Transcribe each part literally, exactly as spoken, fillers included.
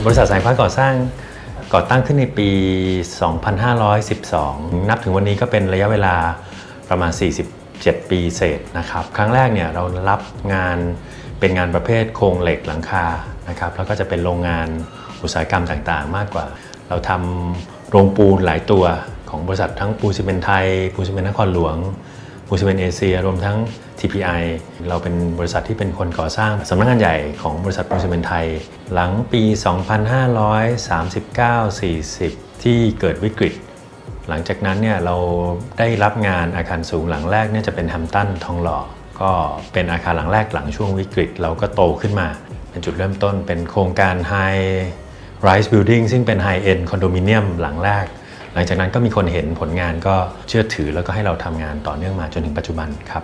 บริษัทสายฟ้าก่อสร้างก่อตั้งขึ้นในปี สองพันห้าร้อยสิบสอง นับถึงวันนี้ก็เป็นระยะเวลาประมาณ สี่สิบเจ็ด ปีเศษนะครับครั้งแรกเนี่ยเรารับงานเป็นงานประเภทโครงเหล็กหลังคานะครับแล้วก็จะเป็นโรงงานอุตสาหกรรมต่างๆมากกว่าเราทำโรงปูนหลายตัวของบริษัททั้งปูนซีเมนต์ไทยปูนซีเมนต์นครหลวงปูนซีเมนต์เอเชียรวมทั้ง ที พี ไอ เราเป็นบริษัทที่เป็นคนก่อสร้างสำนักงานใหญ่ของบริษัทปูนซีเมนต์ไทยหลังปี สองพันห้าร้อยสามสิบเก้า สี่สิบ ที่เกิดวิกฤตหลังจากนั้นเนี่ยเราได้รับงานอาคารสูงหลังแรกเนี่ยจะเป็นแฮมตันทองหล่อก็เป็นอาคารหลังแรกหลังช่วงวิกฤตเราก็โตขึ้นมาเป็นจุดเริ่มต้นเป็นโครงการ High Rise Building ซึ่งเป็น High End คอนโดมิเนียมหลังแรกหลังจากนั้นก็มีคนเห็นผลงานก็เชื่อถือแล้วก็ให้เราทำงานต่อเนื่องมาจนถึงปัจจุบันครับ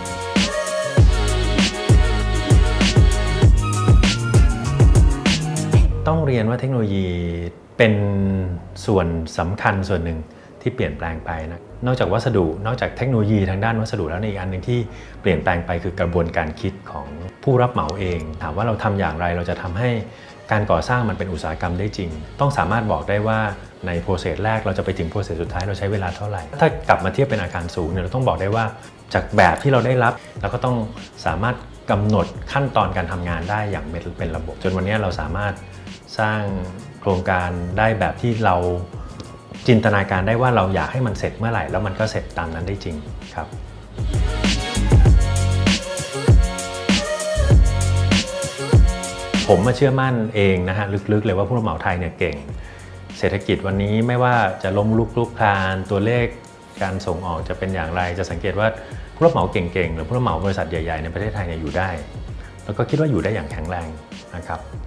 ต้องเรียนว่าเทคโนโลยีเป็นส่วนสำคัญส่วนหนึ่งที่เปลี่ยนแปลงไปนะนอกจากวัสดุนอกจากเทคโนโลยีทางด้านวัสดุแล้วอีกอันหนึ่งที่เปลี่ยนแปลงไปคือกระบวนการคิดของผู้รับเหมาเองถามว่าเราทำอย่างไรเราจะทำให้การก่อสร้างมันเป็นอุตสาหกรรมได้จริงต้องสามารถบอกได้ว่าในโปรเซสแรกเราจะไปถึงโปรเซสสุดท้ายเราใช้เวลาเท่าไหร่ถ้ากลับมาเทียบเป็นอาคารสูงเนี่ยเราต้องบอกได้ว่าจากแบบที่เราได้รับเราก็ต้องสามารถกำหนดขั้นตอนการทำงานได้อย่างเป็นระบบจนวันนี้เราสามารถสร้างโครงการได้แบบที่เราจินตนาการได้ว่าเราอยากให้มันเสร็จเมื่อไหร่แล้วมันก็เสร็จตามนั้นได้จริงครับผมมาเชื่อมั่นเองนะฮะลึกๆเลยว่าผู้รับเหมาไทยเนี่ยเก่งเศรษฐกิจวันนี้ไม่ว่าจะล้มลุกคลุกคลานตัวเลขการส่งออกจะเป็นอย่างไรจะสังเกตว่าผู้รับเหมาเก่งๆหรือผู้รับเหมาบริษัทใหญ่ๆในประเทศไทยเนี่ยอยู่ได้แล้วก็คิดว่าอยู่ได้อย่างแข็งแรงนะครับ